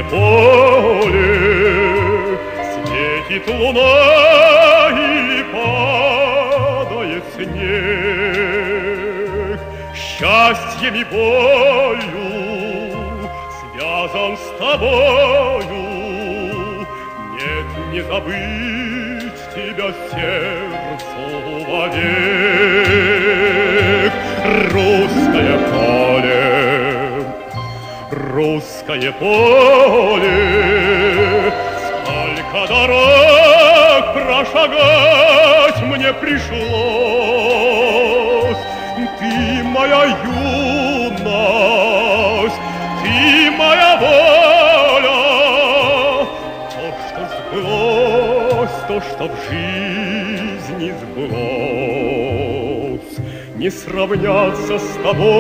русское поле, светит луна или падает снег. Счастьем и болью связан с тобою, нет, не забыть тебя сердцу вовек. Русское поле, русское поле, сколько дорог прошагать мне пришлось. Ты моя юность, ты моя воля, то, что сбылось, то, что в жизни сбылось. Не сравняться с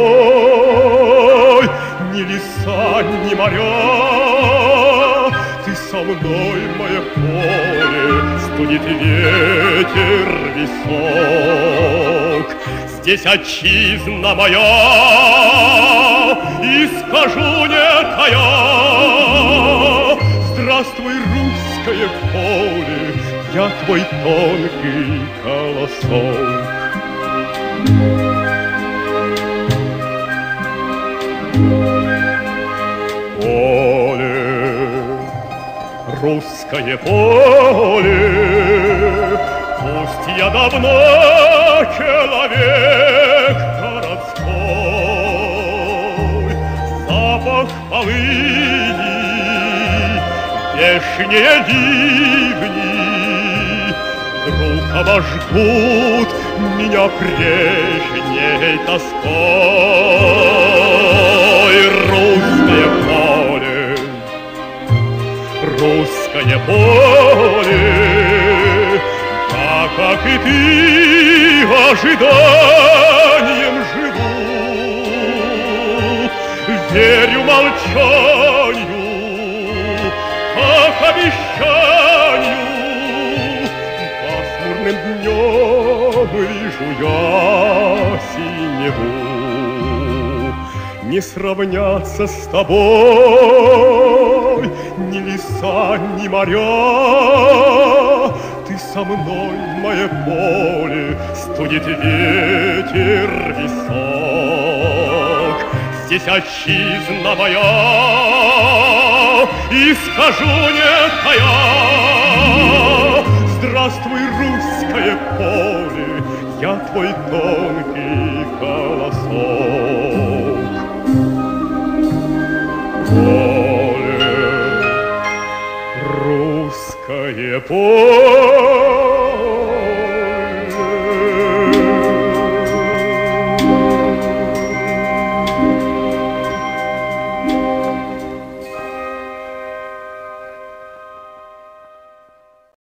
тобой ни леса, ни моря. Ты со мной, мое поле, студит ветер висок. Здесь отчизна моя, и скажу не тая: здравствуй, русское поле, я твой тонкий колосок. Поле, русское поле, пусть я давно человек городской, запах полыни, вешние ливни вдруг обожгут меня прежней тоской. Русское поле, русское поле, я, как и ты, ожиданием живу, верю молчанию, как обещанию. Пасмурным днем вижу я синеву. Не сравняться с тобой ни леса, ни моря. Ты со мной, мое поле, студит ветер висок. Здесь отчизна моя, и скажу не тая: здравствуй, русское поле, я твой тонкий колосок. Поле, русское поле,